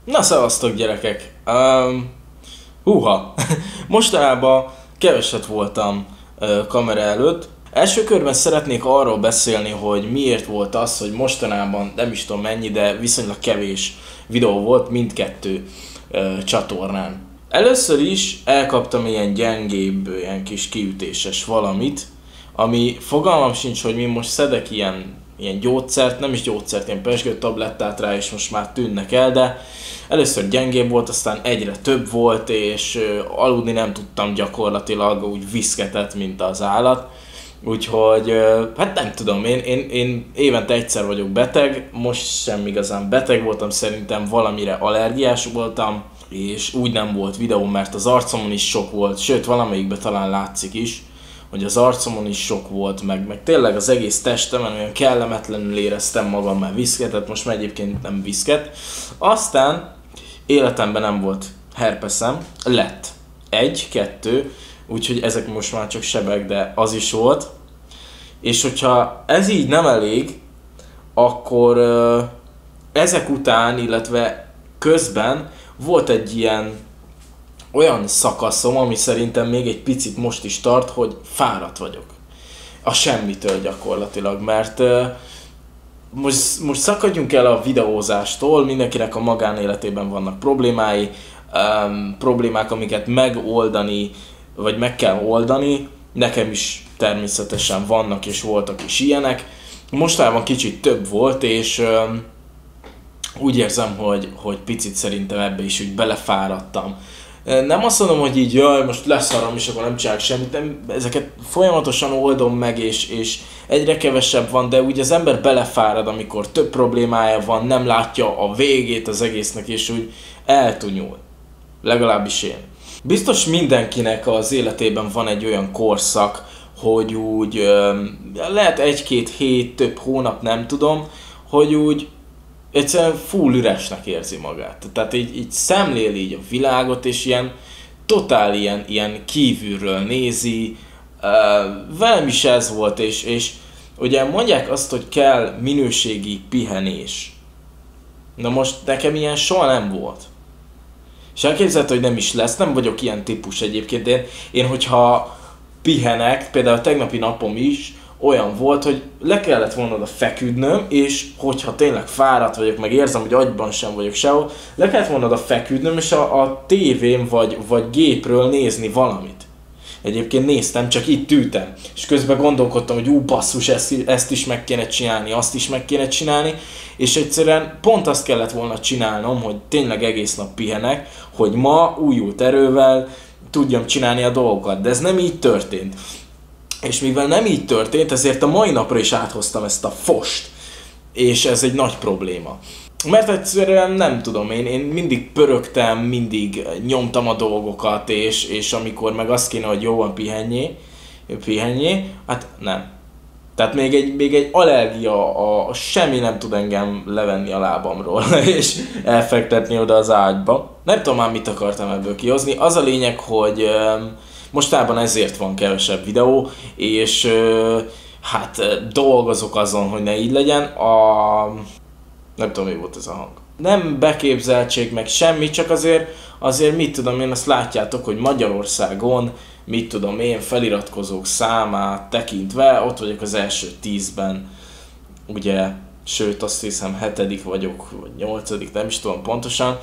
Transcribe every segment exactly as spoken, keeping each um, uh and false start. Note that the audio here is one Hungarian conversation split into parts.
Na szevasztok gyerekek! Um, húha! Mostanában keveset voltam uh, kamera előtt. Első körben szeretnék arról beszélni, hogy miért volt az, hogy mostanában nem is tudom mennyi, de viszonylag kevés videó volt mindkettő uh, csatornán. Először is elkaptam ilyen gyengébb, ilyen kis kiütéses valamit, ami fogalmam sincs, hogy mi most szedek ilyen, ilyen gyógyszert, nem is gyógyszert, ilyen pezsgő tablettát rá, és most már tűnnek el, de először gyengébb volt, aztán egyre több volt, és uh, aludni nem tudtam gyakorlatilag, úgy viszketett, mint az állat. Úgyhogy, uh, hát nem tudom, én, én, én évente egyszer vagyok beteg, most sem igazán beteg voltam, szerintem valamire allergiás voltam, és úgy nem volt videó, mert az arcomon is sok volt, sőt valamelyikben talán látszik is, hogy az arcomon is sok volt, meg, meg tényleg az egész testemen olyan kellemetlenül éreztem magam, mert viszketett, most már egyébként nem viszket. Aztán életemben nem volt herpeszem, lett egy, kettő, úgyhogy ezek most már csak sebek, de az is volt. És hogyha ez így nem elég, akkor uh, ezek után, illetve közben volt egy ilyen olyan szakaszom, ami szerintem még egy picit most is tart, hogy fáradt vagyok. A semmitől gyakorlatilag, mert uh, most, most szakadjunk el a videózástól, mindenkinek a magánéletében vannak problémái, um, problémák, amiket megoldani, vagy meg kell oldani, nekem is természetesen vannak és voltak is ilyenek. Mostában kicsit több volt, és um, úgy érzem, hogy, hogy picit szerintem ebbe is úgy belefáradtam. Nem azt mondom, hogy így jaj, most leszarom és akkor nem csinálok semmit, nem, ezeket folyamatosan oldom meg, és, és egyre kevesebb van, de úgy az ember belefárad, amikor több problémája van, nem látja a végét az egésznek, és úgy eltunyul. Legalábbis én. Biztos mindenkinek az életében van egy olyan korszak, hogy úgy lehet egy-két hét, több hónap, nem tudom, hogy úgy egyszerűen full üresnek érzi magát. Tehát így, így szemléli így a világot, és ilyen totál ilyen, ilyen kívülről nézi. Uh, velem is ez volt, és, és ugye mondják azt, hogy kell minőségi pihenés. Na most nekem ilyen soha nem volt. És elképzelhető, hogy nem is lesz, nem vagyok ilyen típus egyébként, de én, én hogyha pihenek, például a tegnapi napom is, olyan volt, hogy le kellett volna oda feküdnöm, és hogyha tényleg fáradt vagyok, meg érzem, hogy agyban sem vagyok sehol, le kellett volna oda feküdnöm, és a, a tévém vagy, vagy gépről nézni valamit. Egyébként néztem, csak itt ültem, és közben gondolkodtam, hogy ú, basszus, ezt, ezt is meg kéne csinálni, azt is meg kéne csinálni, és egyszerűen pont azt kellett volna csinálnom, hogy tényleg egész nap pihenek, hogy ma újult erővel tudjam csinálni a dolgokat, de ez nem így történt. És mivel nem így történt, ezért a mai napra is áthoztam ezt a fost. És ez egy nagy probléma. Mert egyszerűen nem tudom, én, én mindig pörögtem, mindig nyomtam a dolgokat, és, és amikor meg azt kéne, hogy jó van, pihenjé, pihenjé, hát nem. Tehát még egy, még egy allergia, a, a semmi nem tud engem levenni a lábamról, és elfektetni oda az ágyba. Nem tudom már mit akartam ebből kihozni. Az a lényeg, hogy mostában ezért van kevesebb videó, és uh, hát dolgozok azon, hogy ne így legyen. A... Nem tudom, mi volt ez a hang. Nem beképzeltség, meg semmi, csak azért, azért mit tudom én, azt látjátok, hogy Magyarországon, mit tudom én, feliratkozók számát tekintve, ott vagyok az első tízben, ugye, sőt azt hiszem hetedik vagyok, vagy nyolcadik, nem is tudom pontosan,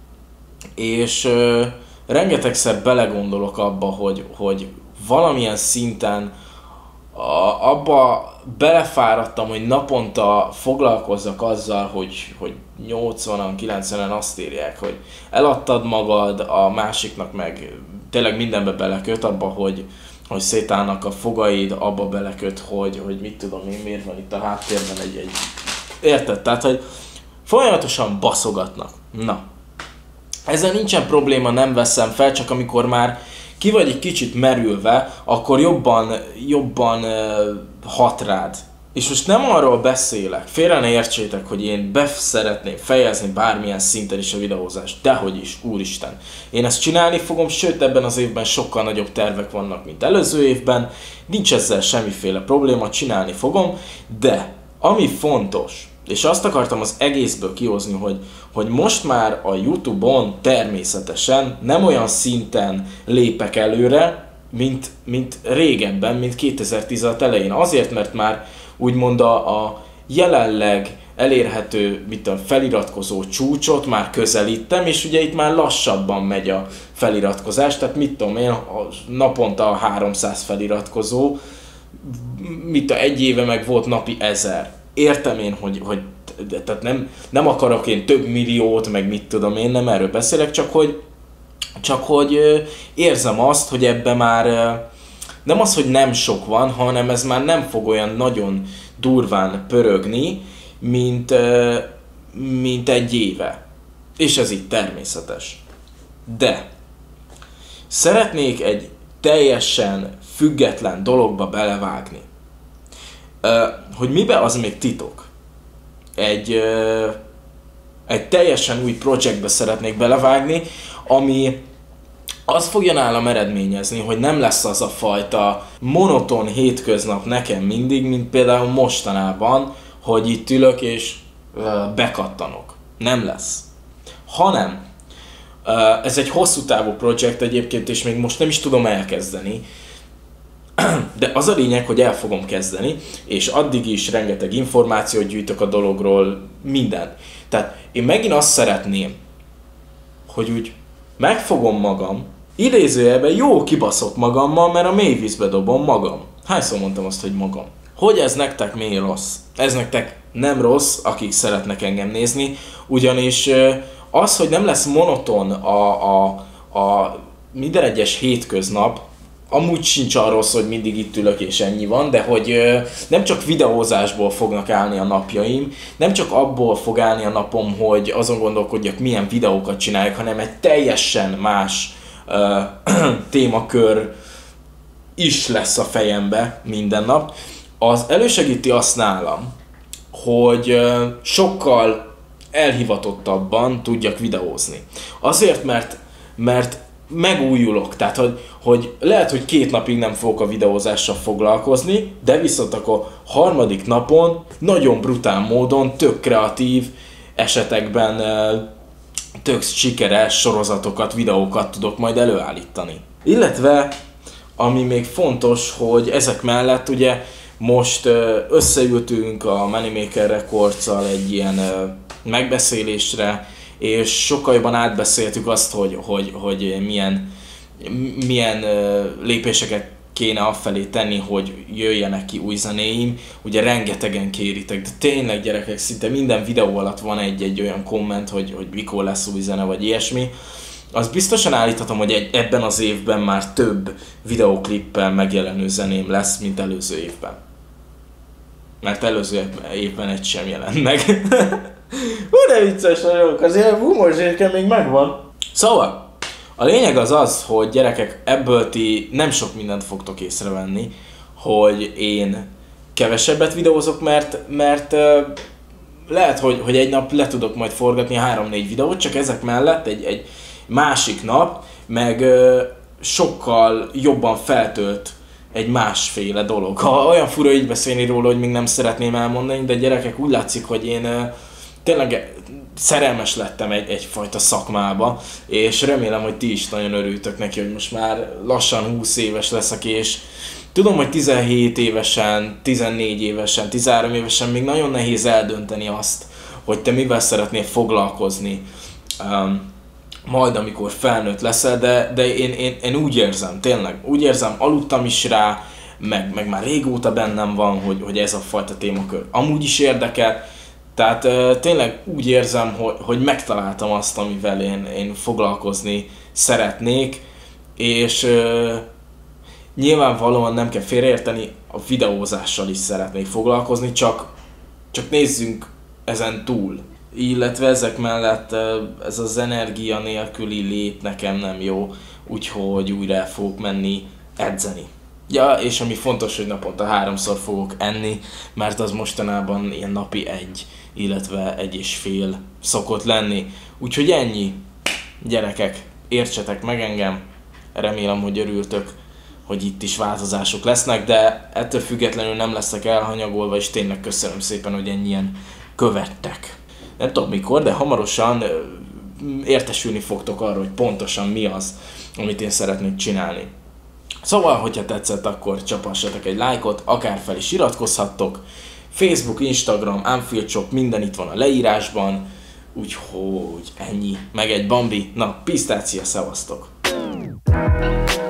és uh, rengetegszer belegondolok abba, hogy, hogy valamilyen szinten a, abba belefáradtam, hogy naponta foglalkozzak azzal, hogy, hogy nyolcvanan, kilencvenen azt írják, hogy eladtad magad, a másiknak meg tényleg mindenbe beleköt, abba, hogy, hogy szétállnak a fogaid, abba beleköt, hogy, hogy mit tudom én, miért van itt a háttérben egy, egy... Érted? Tehát, hogy folyamatosan baszogatnak. Na. Ezzel nincsen probléma, nem veszem fel, csak amikor már ki vagy egy kicsit merülve, akkor jobban, jobban uh, hat rád. És most nem arról beszélek, félre ne értsétek, hogy én be szeretném fejezni bármilyen szinten is a videózást, dehogy is, úristen. Én ezt csinálni fogom, sőt ebben az évben sokkal nagyobb tervek vannak, mint előző évben, nincs ezzel semmiféle probléma, csinálni fogom, de ami fontos, És azt akartam az egészből kihozni, hogy, hogy most már a YouTube-on természetesen nem olyan szinten lépek előre, mint, mint régebben, mint kétezer-tizenhat elején. Azért, mert már úgymond a, a jelenleg elérhető mit a feliratkozó csúcsot már közelítem, és ugye itt már lassabban megy a feliratkozás, tehát mit tudom én, naponta háromszáz feliratkozó, mit a egy éve meg volt napi ezer. Értem én, hogy, hogy tehát nem, nem akarok én több milliót, meg mit tudom én, nem erről beszélek, csak hogy, csak hogy érzem azt, hogy ebbe már nem az, hogy nem sok van, hanem ez már nem fog olyan nagyon durván pörögni, mint, mint egy éve. És ez így természetes. De szeretnék egy teljesen független dologba belevágni. Hogy mibe, az még titok. Egy, egy teljesen új projektbe szeretnék belevágni, ami azt fogja nálam eredményezni, hogy nem lesz az a fajta monoton hétköznap nekem mindig, mint például mostanában, hogy itt ülök és bekattanok. Nem lesz. Hanem ez egy hosszú távú projekt egyébként, és még most nem is tudom elkezdeni, de az a lényeg, hogy el fogom kezdeni, és addig is rengeteg információt gyűjtök a dologról, minden. Tehát én megint azt szeretném, hogy úgy megfogom magam, idézőjelben jó kibaszott magammal, mert a mélyvízbe dobom magam. Hányszor mondtam azt, hogy magam? Hogy ez nektek miért rossz? Ez nektek nem rossz, akik szeretnek engem nézni, ugyanis az, hogy nem lesz monoton a, a, a minden egyes hétköznap, amúgy sincs arról szó, hogy mindig itt ülök és ennyi van, de hogy nem csak videózásból fognak állni a napjaim, nem csak abból fog állni a napom, hogy azon gondolkodjak, milyen videókat csinálják, hanem egy teljesen más uh, témakör is lesz a fejembe minden nap. Az elősegíti azt nálam, hogy uh, sokkal elhivatottabban tudjak videózni. Azért, mert, mert megújulok, tehát hogy, hogy lehet, hogy két napig nem fogok a videózással foglalkozni, de viszont akkor harmadik napon nagyon brutál módon, tök kreatív esetekben tök sikeres sorozatokat, videókat tudok majd előállítani. Illetve, ami még fontos, hogy ezek mellett ugye most összeültünk a Moneymaker Records-al egy ilyen megbeszélésre, és sokkal jobban átbeszéltük azt, hogy, hogy, hogy milyen, milyen lépéseket kéne afelé tenni, hogy jöjjenek ki új zenéim. Ugye rengetegen kéritek, de tényleg gyerekek, szinte minden videó alatt van egy-egy olyan komment, hogy, hogy mikor lesz új zene, vagy ilyesmi. Azt biztosan állíthatom, hogy egy, ebben az évben már több videóklippel megjelenő zeném lesz, mint előző évben. Mert előző évben egy sem jelent meg. Hú, de vicces vagyok, azért humorzsérke még megvan. Szóval, a lényeg az az, hogy gyerekek, ebből ti nem sok mindent fogtok észrevenni, hogy én kevesebbet videózok, mert, mert uh, lehet, hogy, hogy egy nap le tudok majd forgatni három-négy videót, csak ezek mellett egy, egy másik nap, meg uh, sokkal jobban feltölt egy másféle dolog. Ha olyan fura így beszélni róla, hogy még nem szeretném elmondani, de gyerekek, úgy látszik, hogy én uh, tényleg szerelmes lettem egy, egyfajta szakmába, és remélem, hogy ti is nagyon örültök neki, hogy most már lassan húsz éves leszek, és tudom, hogy tizenhét évesen, tizennégy évesen, tizenhárom évesen még nagyon nehéz eldönteni azt, hogy te mivel szeretnél foglalkozni, um, majd amikor felnőtt leszel, de, de én, én, én úgy érzem, tényleg, úgy érzem, aludtam is rá, meg, meg már régóta bennem van, hogy, hogy ez a fajta témakör amúgy is érdekel. Tehát uh, tényleg úgy érzem, hogy, hogy megtaláltam azt, amivel én, én foglalkozni szeretnék, és uh, nyilvánvalóan nem kell félreérteni, a videózással is szeretnék foglalkozni, csak, csak nézzünk ezen túl. Illetve ezek mellett uh, ez az energia nélküli lét nekem nem jó, úgyhogy újra el fogok menni edzeni. Ja, és ami fontos, hogy naponta háromszor fogok enni, mert az mostanában ilyen napi egy, illetve egy és fél szokott lenni. Úgyhogy ennyi, gyerekek, értsetek meg engem, remélem, hogy örültök, hogy itt is változások lesznek, de ettől függetlenül nem leszek elhanyagolva, és tényleg köszönöm szépen, hogy ennyien követtek. Nem tudom mikor, de hamarosan értesülni fogtok arról, hogy pontosan mi az, amit én szeretnék csinálni. Szóval, hogyha tetszett, akkor csapassatok egy lájkot, akár fel is iratkozhattok. Facebook, Instagram, Unfield Shop, minden itt van a leírásban. Úgyhogy ennyi. Meg egy Bambi. Na, pisztácia, szevasztok!